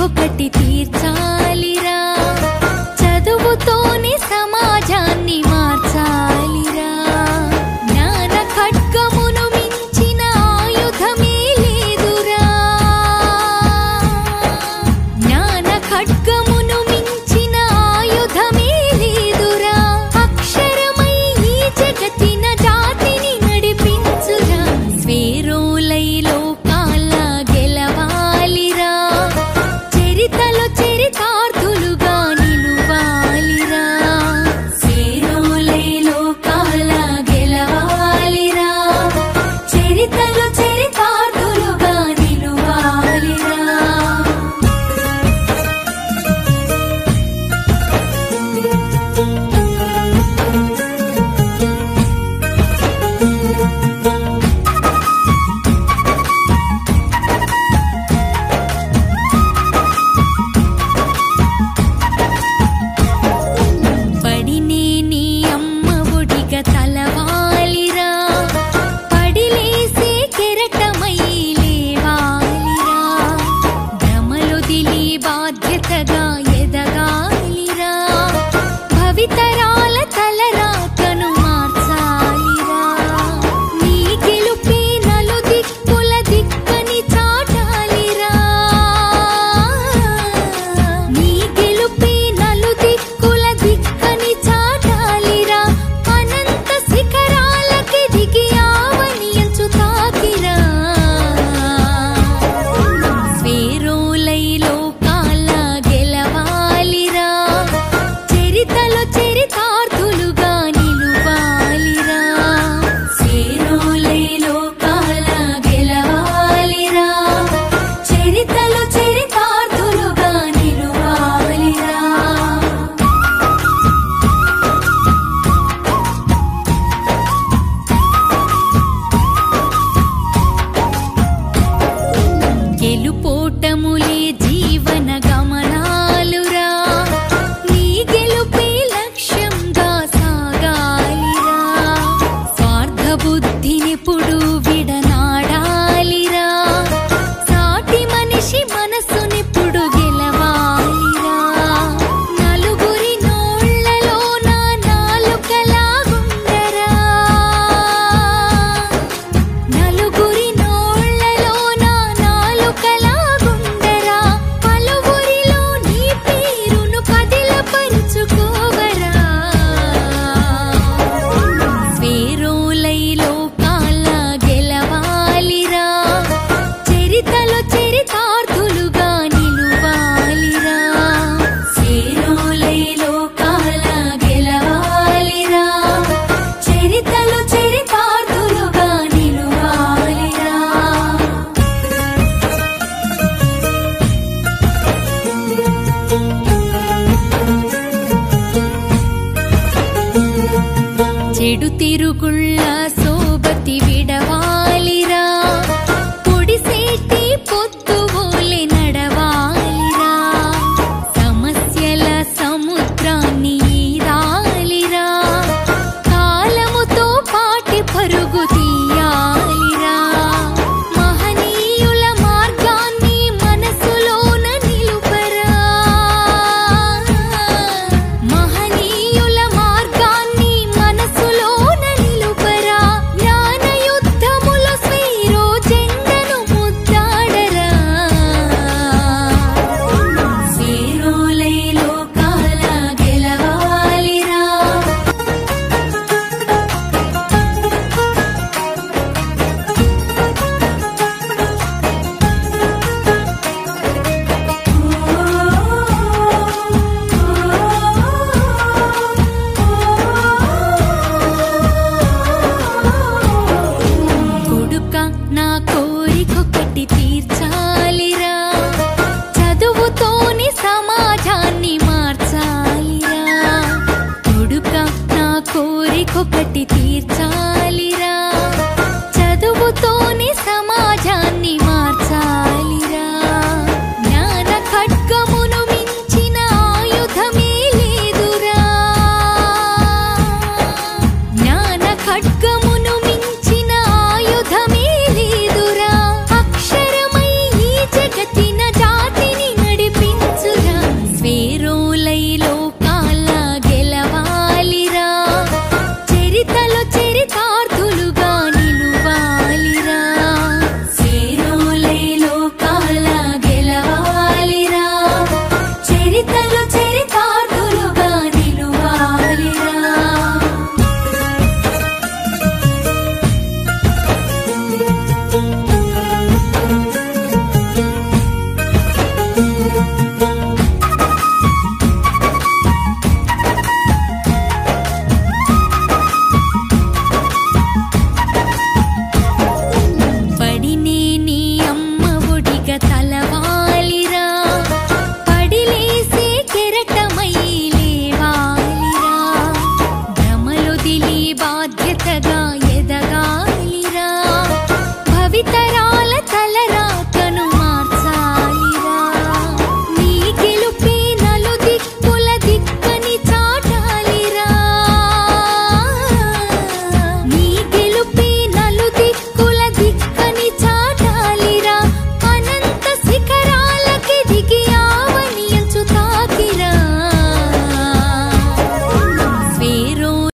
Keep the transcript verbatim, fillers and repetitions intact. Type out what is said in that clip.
కోరికొకటి తీర్చాలిరా, చదువుతోనే సమాజాన్ని మార్చాలిరా. జ్ఞాన ఖడ్గమును మించిన ఆయుధమే లేదురా, జ్ఞాన ఖడ్గమును మించిన ఆయుధమే లేదురా. అక్షరమై ఈ జగతిన జాతిని నడిపించురా, స్వేరోలై లోకాల గెలవాలిరా, చరితలో చరితార్థులుగా నిలువాలిరా. స్వేరోలై లోకాల గెలవాలిరా, చరితలో చరితార్థులుగా నిలువాలిరా. పడినే నీ అమ్మ ఒడిగా తలవాలిరా, పడిలేసే కెరటమై లేవాలిరా. భ్రమలొదిలి బాధ్యతగా ఎదగాలిరా, భవితరాల తలరాతను మార్చాలిరా. నీ గెలుపే నలు దిక్కుల దిక్కని చాటాలిరా, నీ గెలుపే నలు దిక్కుల దిక్కని చాటాలిరా. అనంత శిఖరాలకి దిగి ఆవని ఎంచు తాకిరా, స్వేరోలై లోకాల గెలవాలిరా, చరితలో చరితార్థులుగా నిలువాలిరా. స్వేరోలై లోకాల గెలవాలిరా, చరితలో చరితార్థులుగా నిలువాలిరా. గెలుపోటములే జీవన గమనాలురా, నీ గెలుపే లక్ష్యంగా సాగాలిరా. స్వార్థ బుద్ధినెప్పుడు విడనాడాలిరా, సాటి మనిషి మనసునెప్పుడు గెలవాలిరా. నలుగురి నోళ్లలో నా నాలుకలాగుండరా, నలుగురి నోళ్లలో నా నాలుకలాగుండరా. పలువురిలో నీ పేరును కదిలపరుచుకోవరా, స్వేరోలై లోకాల గెలవాలిరా, చరితలో చరితార్థులుగా నిలువాలిరా. స్వేరోలై లోకాల గెలవాలిరా, చరితలో చరితార్థులుగా నిలువాలిరా. చెడు తిరుగుళ్ళ